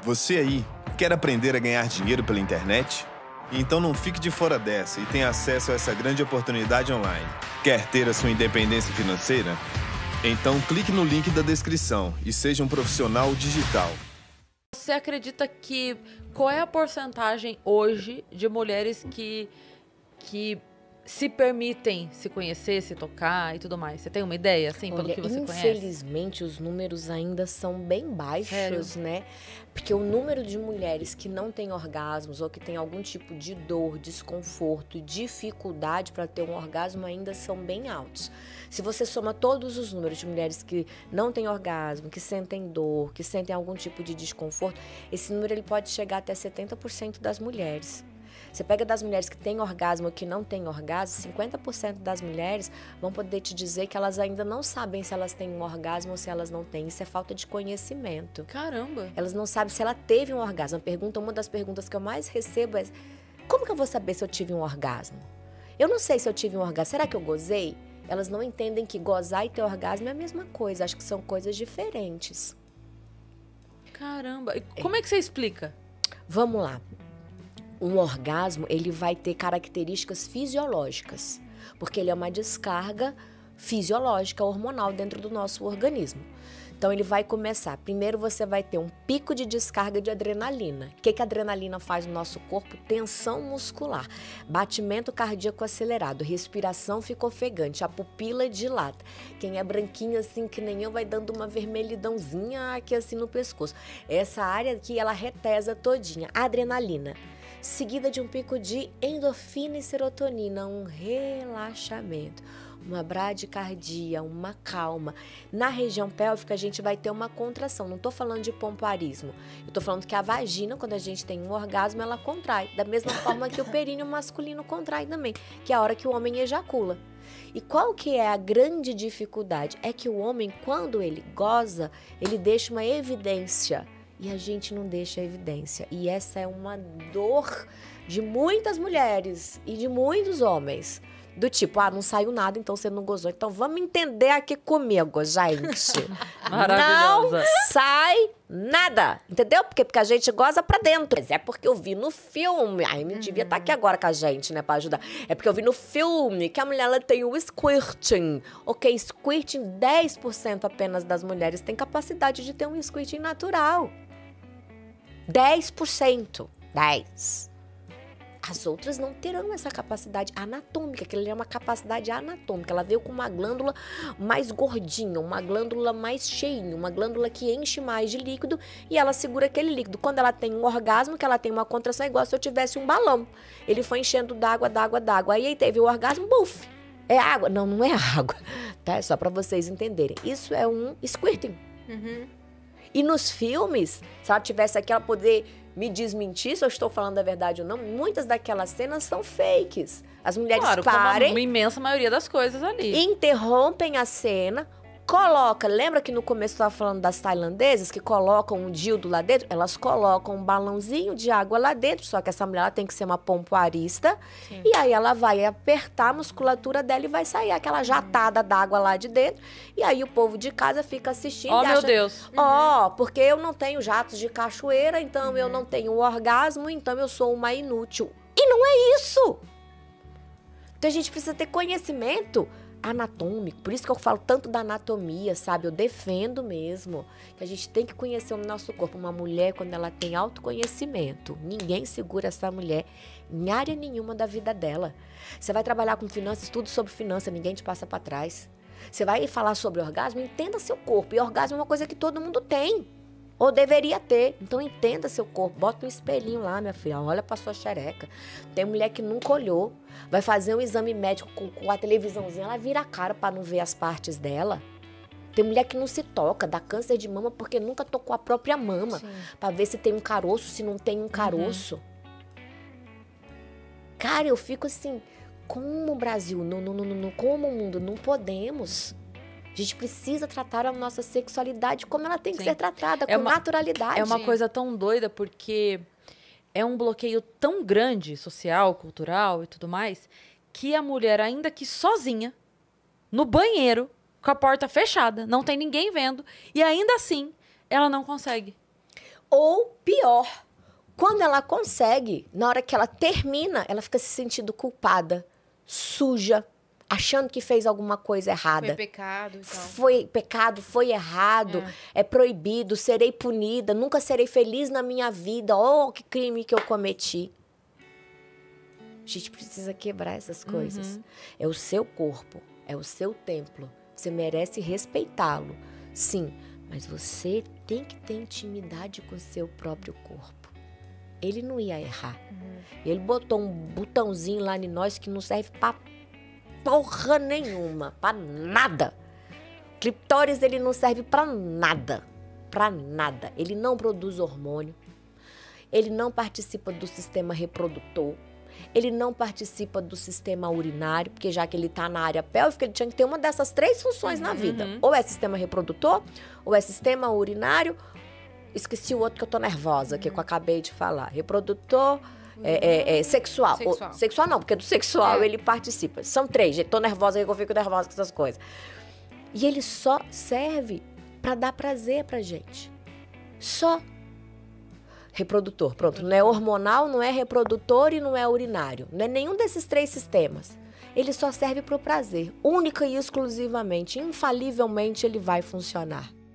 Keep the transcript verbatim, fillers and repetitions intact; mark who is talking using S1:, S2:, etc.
S1: Você aí, quer aprender a ganhar dinheiro pela internet? Então não fique de fora dessa e tenha acesso a essa grande oportunidade online. Quer ter a sua independência financeira? Então clique no link da descrição e seja um profissional digital.
S2: Você acredita que... Qual é a porcentagem hoje de mulheres que, que se permitem se conhecer, se tocar e tudo mais? Você tem uma ideia, assim,
S3: Olha,
S2: pelo que você conhece?
S3: infelizmente, os números ainda são bem baixos,
S2: Sério?
S3: né? Porque o número de mulheres que não têm orgasmos ou que tem algum tipo de dor, desconforto, dificuldade para ter um orgasmo ainda são bem altos. Se você soma todos os números de mulheres que não têm orgasmo, que sentem dor, que sentem algum tipo de desconforto, esse número ele pode chegar até setenta por cento das mulheres. Você pega das mulheres que têm orgasmo ou que não têm orgasmo, cinquenta por cento das mulheres vão poder te dizer que elas ainda não sabem se elas têm um orgasmo ou se elas não têm. Isso é falta de conhecimento.
S2: Caramba!
S3: Elas não sabem se ela teve um orgasmo. A pergunta, uma das perguntas que eu mais recebo é: como que eu vou saber se eu tive um orgasmo? Eu não sei se eu tive um orgasmo. Será que eu gozei? Elas não entendem que gozar e ter orgasmo é a mesma coisa. Acho que são coisas diferentes.
S2: Caramba! E como é que você explica?
S3: Vamos lá. Um orgasmo, ele vai ter características fisiológicas, porque ele é uma descarga fisiológica, hormonal dentro do nosso organismo. Então, ele vai começar. Primeiro, você vai ter um pico de descarga de adrenalina. O que, que a adrenalina faz no nosso corpo? Tensão muscular, batimento cardíaco acelerado, respiração fica ofegante, a pupila dilata. Quem é branquinho assim, que nem eu, vai dando uma vermelhidãozinha aqui assim no pescoço. Essa área aqui, ela retesa todinha. Adrenalina. Seguida de um pico de endorfina e serotonina, um relaxamento, uma bradicardia, uma calma. Na região pélvica, a gente vai ter uma contração. Não estou falando de pompoarismo. Eu estou falando que a vagina, quando a gente tem um orgasmo, ela contrai. Da mesma forma que o períneo masculino contrai também, que é a hora que o homem ejacula. E qual que é a grande dificuldade? É que o homem, quando ele goza, ele deixa uma evidência. E a gente não deixa evidência. E essa é uma dor de muitas mulheres e de muitos homens. Do tipo, ah, não saiu nada, então você não gozou. Então vamos entender aqui comigo, gente.
S2: Maravilhosa.
S3: Não sai nada. Entendeu? Porque, porque a gente goza pra dentro. Mas é porque eu vi no filme. Ai, me devia estar aqui agora com a gente, né, pra ajudar. É porque eu vi no filme que a mulher ela tem o squirting. Ok, squirting, dez por cento apenas das mulheres tem capacidade de ter um squirting natural. dez por cento. dez. As outras não terão essa capacidade anatômica, que ela é uma capacidade anatômica. Ela veio com uma glândula mais gordinha, uma glândula mais cheinha, uma glândula que enche mais de líquido e ela segura aquele líquido. Quando ela tem um orgasmo, que ela tem uma contração, é igual se eu tivesse um balão. Ele foi enchendo d'água, d'água, d'água. Aí aí teve o orgasmo, buf! É água. Não, não é água. Tá? É só pra vocês entenderem. Isso é um squirting.
S2: Uhum.
S3: E nos filmes, se ela tivesse aqui, ela poder me desmentir se eu estou falando a verdade ou não, muitas daquelas cenas são fakes. As mulheres
S2: Claro,
S3: parem,
S2: como a imensa maioria das coisas ali.
S3: interrompem a cena, coloca, lembra que no começo eu estava falando das tailandesas que colocam um dildo lá dentro? Elas colocam um balãozinho de água lá dentro, só que essa mulher ela tem que ser uma pompoarista. Sim. E aí ela vai apertar a musculatura dela e vai sair aquela jatada d'água lá de dentro. E aí o povo de casa fica assistindo.
S2: Oh,
S3: e
S2: meu
S3: acha,
S2: Deus.
S3: ó, oh, porque eu não tenho jatos de cachoeira, então uhum. eu não tenho orgasmo, então eu sou uma inútil. E não é isso! Então a gente precisa ter conhecimento anatômico, por isso que eu falo tanto da anatomia, sabe? Eu defendo mesmo que a gente tem que conhecer o nosso corpo. Uma mulher, quando ela tem autoconhecimento, ninguém segura essa mulher em área nenhuma da vida dela. Você vai trabalhar com finanças, tudo sobre finanças, ninguém te passa para trás. Você vai falar sobre orgasmo, entenda seu corpo. E orgasmo é uma coisa que todo mundo tem, ou deveria ter. Então entenda seu corpo, bota um espelhinho lá, minha filha, olha pra sua xereca. Tem mulher que nunca olhou, vai fazer um exame médico com, com a televisãozinha, ela vira a cara pra não ver as partes dela. Tem mulher que não se toca, dá câncer de mama porque nunca tocou a própria mama, sim, pra ver se tem um caroço, se não tem um caroço. Uhum. Cara, eu fico assim, como o Brasil, no, no, no, no, como o mundo, não podemos. A gente precisa tratar a nossa sexualidade como ela tem que Sim. ser tratada, é com uma, naturalidade.
S2: É uma coisa tão doida, porque é um bloqueio tão grande, social, cultural e tudo mais, que a mulher, ainda que sozinha, no banheiro, com a porta fechada, não tem ninguém vendo, e ainda assim, ela não consegue.
S3: Ou pior, quando ela consegue, na hora que ela termina, ela fica se sentindo culpada, suja, achando que fez alguma coisa errada.
S4: Foi pecado e tal.
S3: Foi pecado, foi errado, é. é proibido, serei punida, nunca serei feliz na minha vida. Oh, que crime que eu cometi. A gente precisa quebrar essas coisas. Uhum. É o seu corpo, é o seu templo. Você merece respeitá-lo, sim. Mas você tem que ter intimidade com o seu próprio corpo. Ele não ia errar. Uhum. Ele botou um botãozinho lá em nós que não serve pra porra nenhuma, pra nada. Clitóris, ele não serve pra nada, pra nada. Ele não produz hormônio, ele não participa do sistema reprodutor, ele não participa do sistema urinário, porque já que ele tá na área pélvica, ele tinha que ter uma dessas três funções uhum. na vida. Ou é sistema reprodutor, ou é sistema urinário, esqueci o outro que eu tô nervosa, uhum. que eu acabei de falar. Reprodutor... É, é, é sexual. Sexual. O, sexual não, porque do sexual é. ele participa. São três, gente. Tô nervosa, eu fico nervosa com essas coisas. E ele só serve pra dar prazer pra gente. Só. Reprodutor, pronto. Não é hormonal, não é reprodutor e não é urinário. Não é nenhum desses três sistemas. Ele só serve pro prazer. Única e exclusivamente, infalivelmente, ele vai funcionar.